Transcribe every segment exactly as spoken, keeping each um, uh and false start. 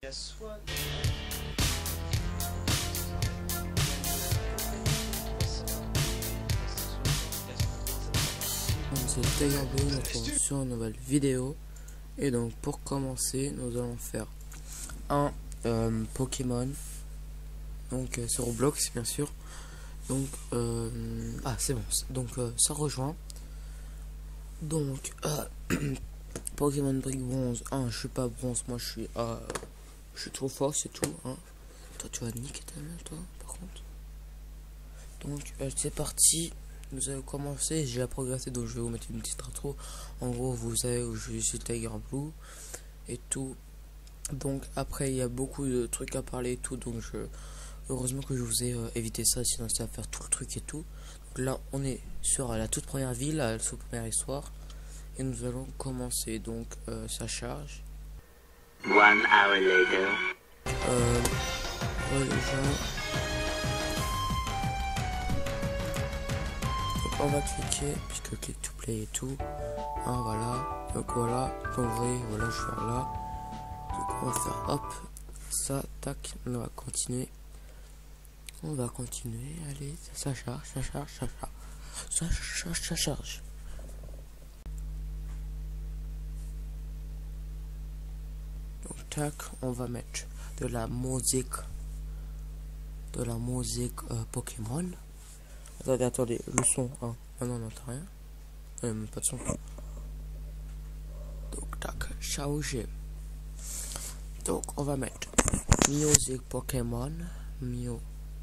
soit. C'est Tiger Blue, donc sur une nouvelle vidéo. Et donc pour commencer, nous allons faire un euh, Pokémon. Donc euh, sur Roblox bien sûr. Donc euh, ah c'est bon. Donc euh, ça rejoint. Donc euh, Pokémon Brick Bronze. Ah, je suis pas bronze, moi je suis euh, je suis trop fort, c'est tout. Hein. Toi tu vas niquer ta main, toi par contre. Donc euh, c'est parti. Nous allons commencer, j'ai progressé, donc je vais vous mettre une petite intro. En gros, vous savez où je suis Tiger Blue et tout. Donc après, il y a beaucoup de trucs à parler et tout. Donc je, heureusement que je vous ai euh, évité ça, sinon ça va faire tout le truc et tout. Donc là, on est sur la toute première ville, la toute première histoire. Et nous allons commencer. Donc euh, ça charge. One hour later. Euh, ouais, les gens. On va cliquer, puisque click to play et tout. Hein, voilà. Donc voilà. Comme vous voyez, voilà, je suis là. Donc on va faire hop. Ça, tac. On va continuer. On va continuer. Allez, ça, ça charge, ça charge, ça charge. Ça charge, ça charge. Donc tac, on va mettre de la musique. De la musique euh, Pokémon. Attendez, attendez, le son, hein. Ah non, on n'entend rien. Euh, même pas de son. Donc, tac, changer. Donc, on va mettre Music Pokémon. Music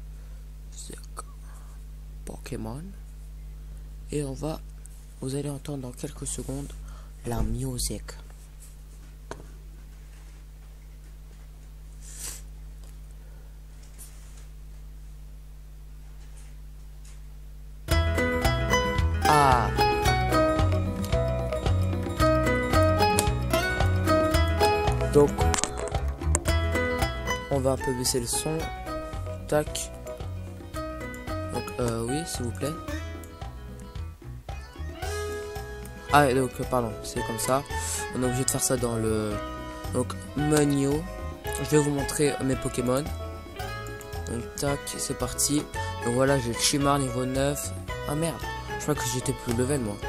Pokémon. Et on va, vous allez entendre dans quelques secondes la musique. Ah. Donc on va un peu baisser le son. Tac. Donc euh, oui s'il vous plaît. Ah donc euh, pardon, c'est comme ça. On est obligé de faire ça dans le donc menu. Je vais vous montrer mes Pokémon. Donc tac, c'est parti. Donc voilà, j'ai Chimar niveau neuf. Ah merde. Je crois que j'étais plus level moi.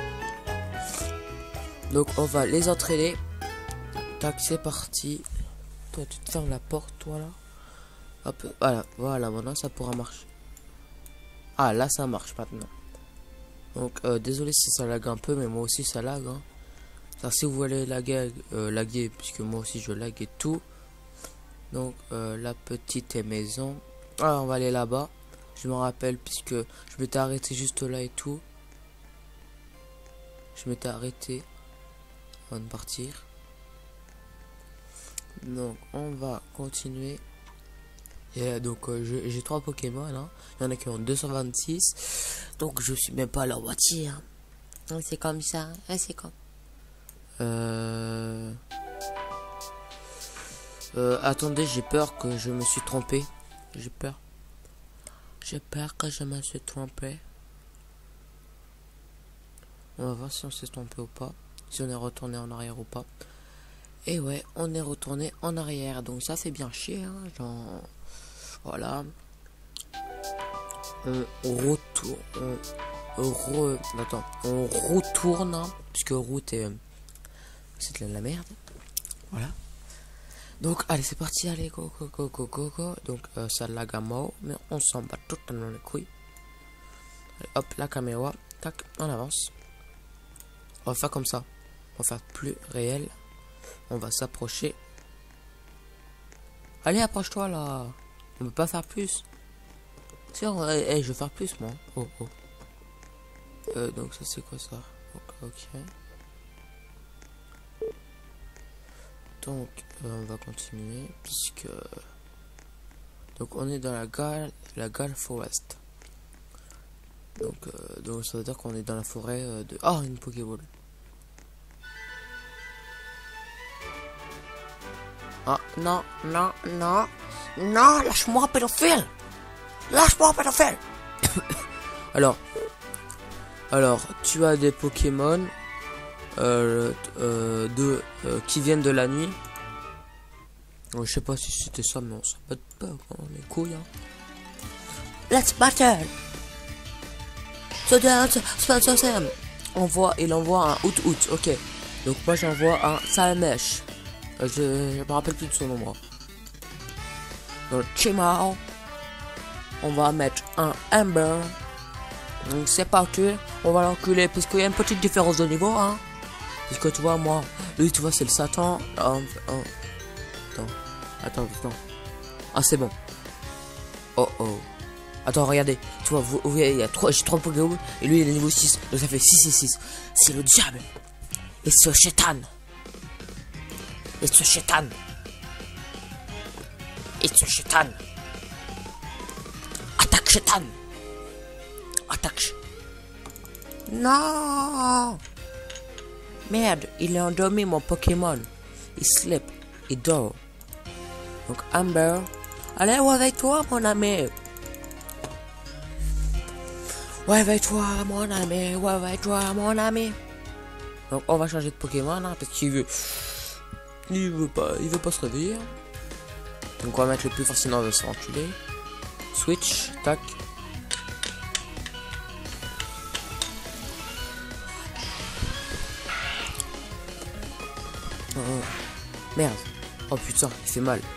Donc on va les entraîner. Tac, c'est parti. Toi tu te fermes la porte toi là. Hop, voilà, voilà, maintenant ça pourra marcher. Ah là ça marche maintenant. Donc euh, désolé si ça lag un peu, mais moi aussi ça lag. Hein. Alors, si vous voulez laguer, euh, laguer, puisque moi aussi je lag et tout. Donc euh, la petite maison. Ah on va aller là-bas. Je me rappelle puisque je m'étais arrêté juste là et tout. Je m'étais arrêté avant de partir. Donc on va continuer. Et donc euh, j'ai trois Pokémon. Hein. Il y en a qui ont deux cent vingt-six. Donc je suis même pas à la moitié. Hein. C'est comme ça. Hein, c'est comme. Euh... Euh, attendez, j'ai peur que je me suis trompé. J'ai peur. J'ai peur que je me suis trompé. On va voir si on s'est trompé ou pas. Si on est retourné en arrière ou pas. Et ouais, on est retourné en arrière. Donc ça fait bien chier. Hein, genre, voilà. On retourne. On, re, attends, on retourne. Hein, puisque route est. C'est de la merde. Voilà. Donc allez, c'est parti. Allez, go, go, go, go, go, go. Donc euh, ça lag à mort. Mais on s'en bat totalement les couilles. Allez, hop, la caméra. Tac, on avance. On va faire comme ça. On va faire plus réel. On va s'approcher. Allez, approche-toi là. On peut pas faire plus. Tiens, hey, hey, je vais faire plus moi. Oh, oh. Euh, donc ça c'est quoi ça? Ok, ok. Donc euh, on va continuer puisque donc on est dans la gare, la gare Forest. Donc, euh, donc ça veut dire qu'on est dans la forêt euh, de... Ah, une Pokéball. Ah, non, non, non. Non, lâche-moi, pédophile. Lâche-moi, pédophile. Alors, alors, tu as des Pokémon euh, euh, de, euh, qui viennent de la nuit. Oh, je sais pas si c'était ça, mais on s'en bat pas, hein, les couilles. Hein. Let's battle. So dance, Spencer Sam. On voit, il envoie un out out, ok. Donc moi j'envoie un Salmesh. Euh, je, je me rappelle plus de son nom, moi. Donc Chimao. On va mettre un Amber. Donc c'est parti. On va l'enculer, puisqu'il y a une petite différence de niveau, hein. Puisque tu vois, moi, lui, tu vois, c'est le Satan. Oh, oh. Attends, attends, attends. Ah, c'est bon. Oh, oh. Attends, regardez. Tu vois, vous voyez, il y a trois, j'ai trois Pokémon. Et lui, il est niveau six. Donc ça fait six et six. C'est le diable. Et ce chétan. Et ce chétan. Et ce chétan. Attaque chétan. Attaque. Non. Merde, il est endormi mon Pokémon. Il sleep, il dort. Donc Amber, allez, où avec toi mon ami? Où avec toi mon ami? Où avec toi mon ami? Donc on va changer de Pokémon hein, parce qu'il veut, il veut pas, il veut pas se réveiller. Donc on va mettre le plus fascinant de s'enculer. Switch, tac. Oh, merde. Oh putain, il fait mal.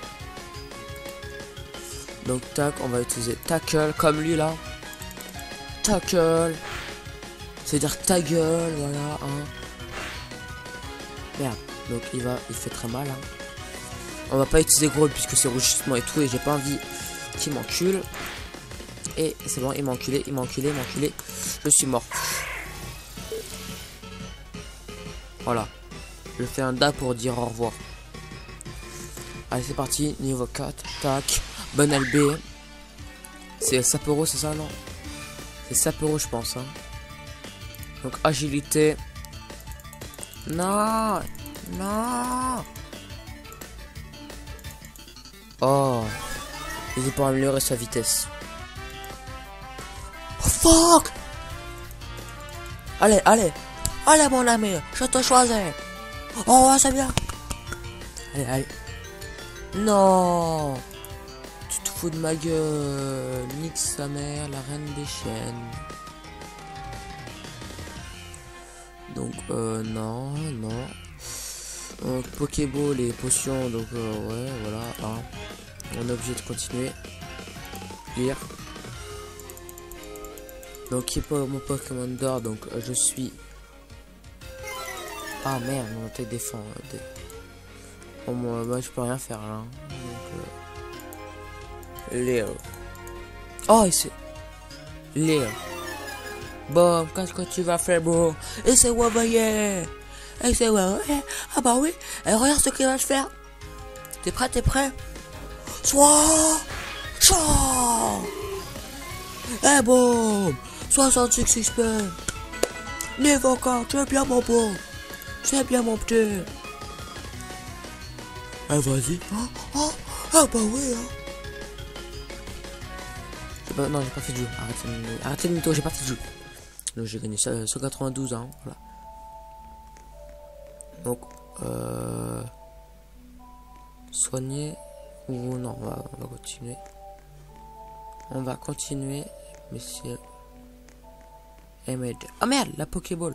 Donc tac, on va utiliser tackle comme lui là. Tackle. C'est-à-dire ta gueule, voilà. Hein. Merde. Donc il va, il fait très mal. Hein. On va pas utiliser gros puisque c'est rugissement et tout et j'ai pas envie qu'il m'encule. Et c'est bon, il m'a enculé, il m'a enculé, il m'a enculé. Je suis mort. Voilà. Je fais un da pour dire au revoir. Allez, c'est parti. Niveau quatre. Tac. Bon L B. C'est Sapero, c'est ça, non? C'est Sapero, je pense. Hein. Donc, agilité. Non. Non. Oh. Il est pour améliorer sa vitesse. Oh, fuck. Allez, allez. Allez, mon ami. Je te choisis. Oh, c'est bien. Allez, allez. Non. Tu te fous de ma gueule. Nique sa mère, la reine des chaînes. Donc, euh, non, non. Donc, Pokéball et potions, donc, euh, ouais, voilà. Hein. On est obligé de continuer. Lire. Donc, qui est pas mon Pokémon d'or, donc, euh, je suis... Ah merde, mon attaque défend. Euh, bon, moi, moi, je peux rien faire là. Donc, euh... Léo. Oh, et c'est. Léo. Bon, qu'est-ce que tu vas faire, bro? Et c'est Wavaye. Et c'est Wavaye. Ah bah oui. Et regarde ce qu'il va se faire. T'es prêt, t'es prêt? Soit. Ciao. Eh bon. soixante-six X P. Niveau quatre, tu es bien mon beau. C'est bien mon petit. Ah vas-y. Oh, oh, ah bah oui hein. Pas, non j'ai pas fait de jeu. Arrêtez le, arrêtez le mytho, j'ai pas fait de jeu. Donc j'ai gagné ça, cent quatre-vingt-douze hein. Voilà. Donc euh, soigner ou non on va, on va continuer. On va continuer. Messieurs. Et merde. Oh merde la Pokéball.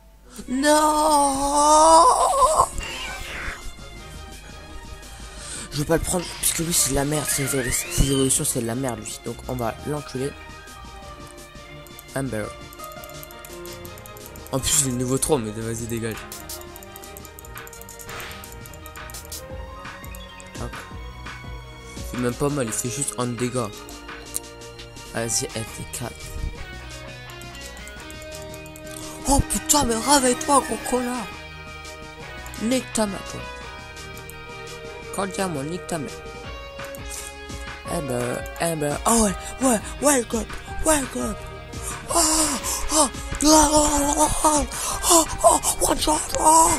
Non. Je vais pas le prendre puisque lui c'est de la merde, ses évolutions c'est de la merde lui. Donc on va l'enculer. Amber. En plus il est niveau trois mais vas-y dégage. Hop. Il fait même pas mal, il fait juste un dégât. Vas-y F quatre. Oh putain mais réveille-toi gros connard. Nique ta mère toi. Cordialement, nique ta mère. Amber, Amber. Oh ouais, ouais, welcome, welcome. Oh, oh, oh, oh, oh, oh, one shot, oh.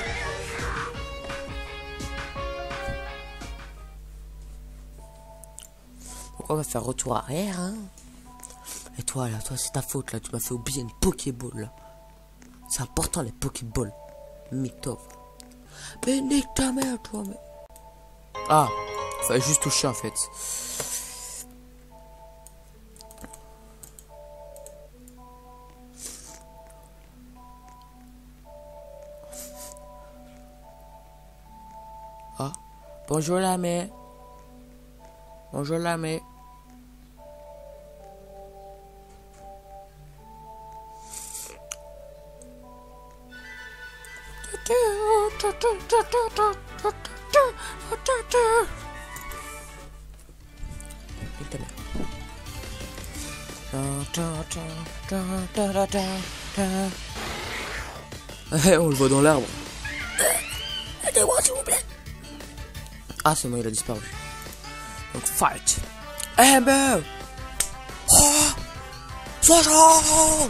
Donc on va faire retour arrière, hein. Et toi là, toi c'est ta faute là, tu m'as fait oublier une Pokéball là. C'est important les Pokéballs. Mytho. Mais nique ta mère toi, mais. Ah, Enfin, juste toucher en fait. Ah, bonjour l'ami. Bonjour l'ami. On le voit dans l'arbre. Aidez-moi s'il vous plaît. Ah c'est bon, il a disparu. Donc fight. Amber. Oh, sois chaud.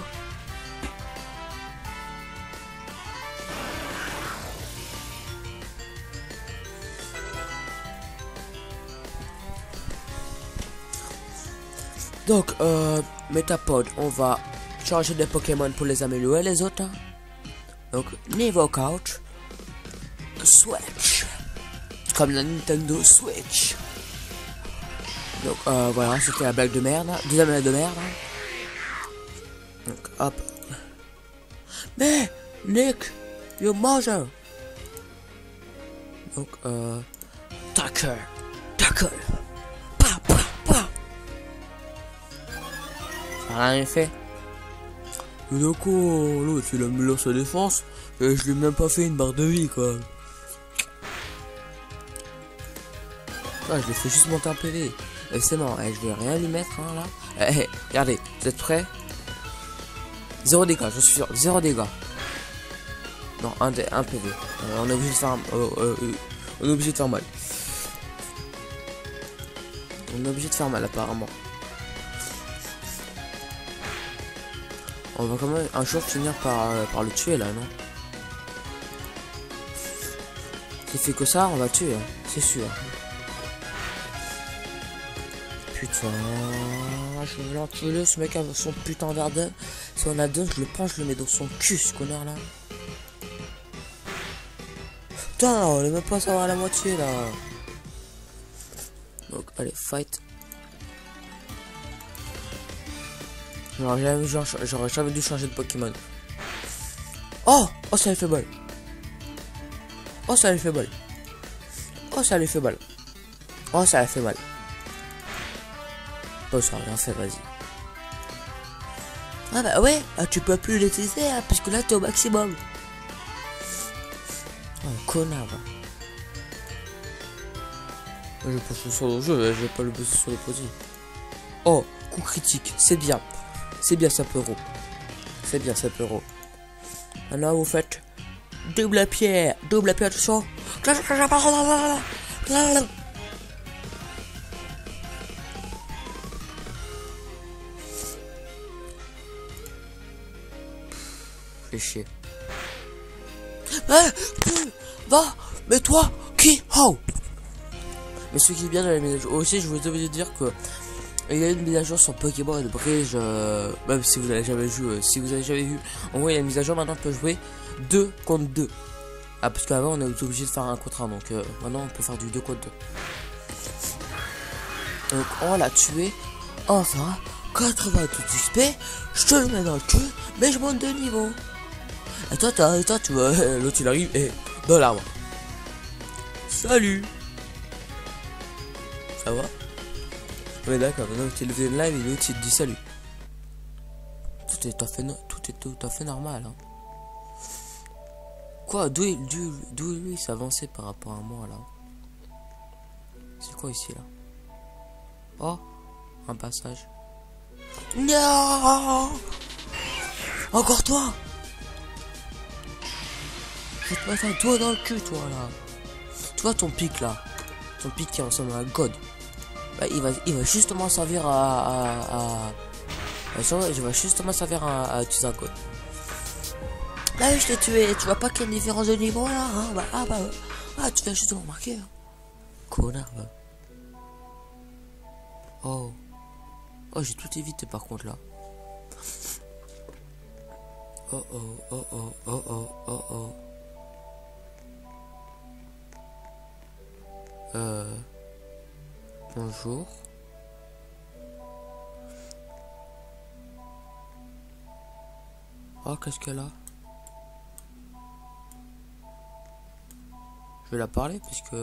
Donc, euh, Metapod, on va changer des Pokémon pour les améliorer les autres. Hein. Donc, niveau couch, Switch, comme la Nintendo Switch. Donc, euh, voilà, c'était la blague de merde, hein. Deuxième blague de merde. Hein. Donc, hop. Mais, Nick, you mother. Donc, euh, tackle, tackle. Rien fait. Mais du coup, l'autre il améliore sa défense et je lui ai même pas fait une barre de vie quoi. Ah, je lui ai fait juste monter un P V. Et c'est bon, eh, je vais rien lui mettre hein, là. Eh, eh, regardez, vous êtes prêts? Zéro dégâts, je suis sûr, zéro dégâts. Non, un, un P V. Euh, on est obligé de faire, euh, euh, euh, on est obligé de faire mal. On est obligé de faire mal apparemment. On va quand même un jour finir par, euh, par le tuer là, non? S'il fait que ça, on va tuer, hein, c'est sûr. Putain, je vais l'enculer ce mec avec son putain d'ardin. Si on a deux, je le prends, je le mets dans son cul, ce connard là. Putain, on est même pas savoir la moitié là. Donc, allez, fight. J'aurais jamais, j'aurais jamais dû changer de Pokémon. Oh, oh ça lui fait mal. Oh ça lui fait mal. Oh ça lui fait mal. Oh ça lui fait mal. Oh ça a rien fait, vas-y. Ah bah ouais, ah, tu peux plus l'utiliser hein, puisque là t'es au maximum. Oh connard. Je vais passer sur le jeu, je vais pas le bosser sur les produits. Oh, coup critique, c'est bien. C'est bien ça peut. C'est bien ça peut. Maintenant vous faites double à pierre, double à pierre, attention. Fais chier. Eh, va, mais toi, qui, oh. Mais ce qui est bien dans la mise à jour aussi, je voulais te dire que il y a une mise à jour sur Pokémon et Bridge, euh, même si vous n'avez jamais joué, euh, si vous avez jamais vu, en gros il y a une mise à jour, maintenant on peut jouer deux contre deux. Ah parce qu'avant on est obligé de faire un contre un, donc euh, maintenant on peut faire du deux contre deux. Donc on l'a tué, enfin, quatre-vingt-douze X P, je te le mets dans le cul, mais je monte de niveau. Et toi, toi, toi tu vois, l'autre il arrive et dans l'arbre. Salut. Ça va? Ouais d'accord, maintenant que tu es levé de live et l'autre il te dit salut. Tout est tout à fait, no tout est tout à fait normal hein. Quoi? D'où lui s'avançait par rapport à moi là? C'est quoi ici là? Oh, un passage. Non. Encore toi. Je vais te mettre un doigt dans le cul toi là. Tu vois ton pic là? Ton pic qui ressemble à un god. Bah, il va, il va justement servir à, à, à, à je vais justement servir à, à utiliser un god. Là, je t'ai tué. Tu vois pas qu'il y a une différence de niveau là, hein? Bah, ah bah, ah, tu viens justement remarquer. Hein. Connard. Bah. Oh, oh, j'ai tout évité par contre là. Oh oh oh oh oh oh oh oh. Euh. Bonjour. Oh, qu'est-ce qu'elle a? Je vais la parler puisque...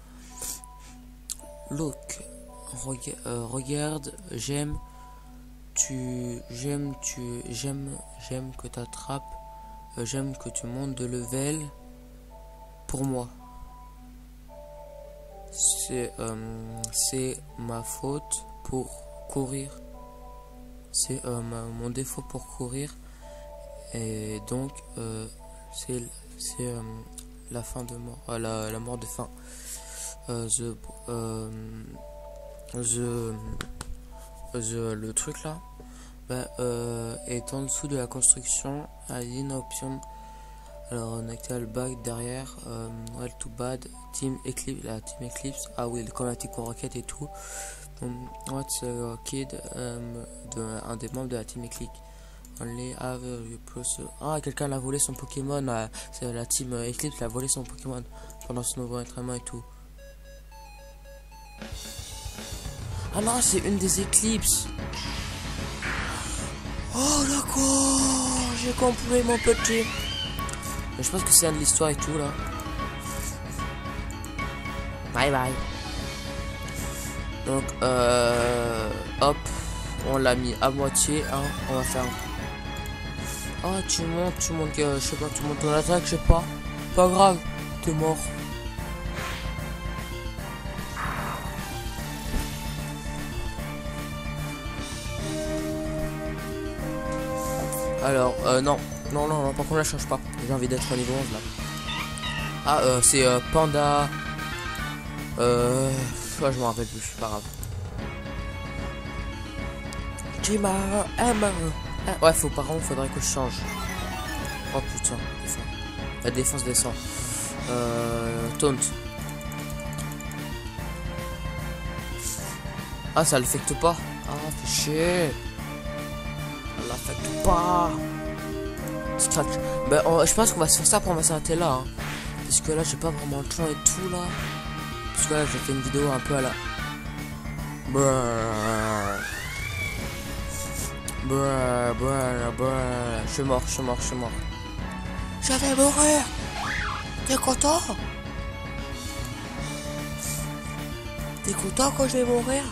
Look. Rega euh, regarde, j'aime. Tu... J'aime, tu... J'aime, j'aime que t'attrapes. Euh, j'aime que tu montes de level. Pour moi. C'est... Euh, c'est ma faute pour courir. C'est euh, ma, mon défaut pour courir. Et donc, euh, c'est euh, la fin de mort, euh, la, la mort de faim. Euh, the, euh, the, the, le truc là bah, euh, est en dessous de la construction. À une option. Alors, on a le bug derrière. Euh, well, too bad. Team Eclipse, la Team Eclipse. Ah oui, le Chromatic Rocket et tout. Um, what's a kid um, de, un des membres de la Team Eclipse. Only have you plus. Ah, quelqu'un l'a volé son Pokémon. Euh, c'est la team Eclipse l'a volé son Pokémon pendant son nouveau entraînement et tout. Ah non, c'est une des Eclipses. Oh d'accord, j'ai compris mon petit. Mais je pense que c'est un de l'histoire et tout là. Bye bye. Donc euh, hop, on l'a mis à moitié. Hein, on va faire. Ah, tu montes, tu montes, euh, je sais pas, tu montes ton attaque, je sais pas. Pas grave, t'es mort. Alors, euh, non. Non, non, non, par contre, là, je change pas. J'ai envie d'être au niveau onze, là. Ah, euh, c'est euh, Panda. Euh... Ouais, je m'en rappelle plus, c'est pas grave. Jima, Emma. Ah, ouais, faut, par contre, faudrait que je change. Oh, putain. La défense descend. Euh... Taunt. Ah, ça l'affecte pas. Ah, fais chier. Ça l'affecte pas. Scratch. Ben, on, je pense qu'on va se faire ça pour on va s'arrêter là. Hein. Parce que là, j'ai pas vraiment le temps et tout là. Parce que là, j'ai fait une vidéo un peu à la. Brrr. Brrr, brrr, brrr. Je suis mort, je suis mort, je suis mort. Je vais mourir. T'es content? T'es content quand je vais mourir?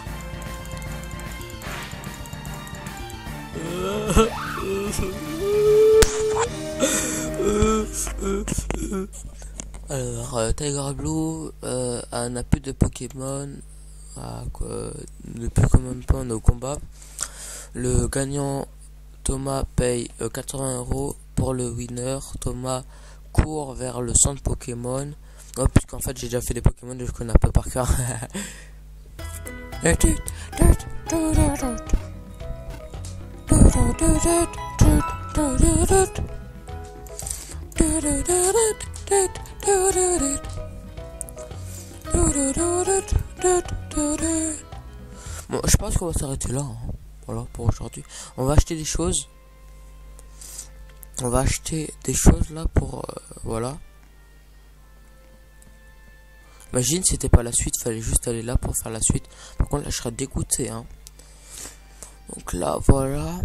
Alors, euh, Tiger Blue euh, n'a plus de Pokémon, ah, quoi, ne peut quand même pas au combat. Le gagnant Thomas paye euh, quatre-vingts euros pour le winner. Thomas court vers le centre Pokémon. Oh, puisqu'en fait j'ai déjà fait des Pokémon, je connais un peu par cœur. Bon, je pense qu'on va s'arrêter là. Hein. Voilà pour aujourd'hui. On va acheter des choses. On va acheter des choses là pour euh, voilà. Imagine c'était pas la suite, fallait juste aller là pour faire la suite. Par contre là je serais dégoûté. Hein. Donc là voilà.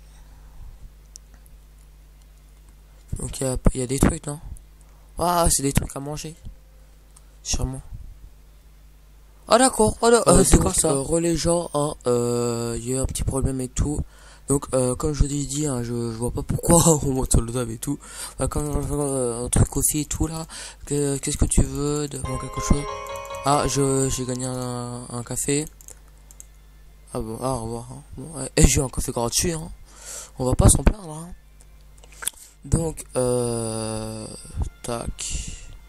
Donc il y, y a des trucs non. Ah c'est des trucs à manger. Sûrement. Ah d'accord, oh, euh, c'est comme ça. Euh, relais gens, hein, euh, il y a eu un petit problème et tout. Donc euh, comme je vous ai dit, hein, je, je vois pas pourquoi on monte sur le table et tout. Bah, quand euh, un truc aussi et tout là, qu'est-ce que tu veux de bon, quelque chose. Ah je j'ai gagné un, un café. Ah bon, ah, au revoir. Hein. Bon, et j'ai eu un café gratuit. Hein. On va pas s'en plaindre. Hein. Donc euh, tac.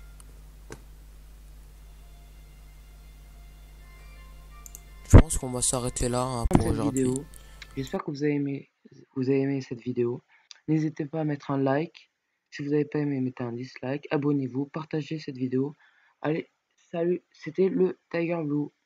Je pense qu'on va s'arrêter là hein, pour aujourd'hui. J'espère que vous avez aimé, vous avez aimé cette vidéo. N'hésitez pas à mettre un like. Si vous n'avez pas aimé, mettez un dislike. Abonnez-vous, partagez cette vidéo. Allez, salut, c'était le Tiger Blue.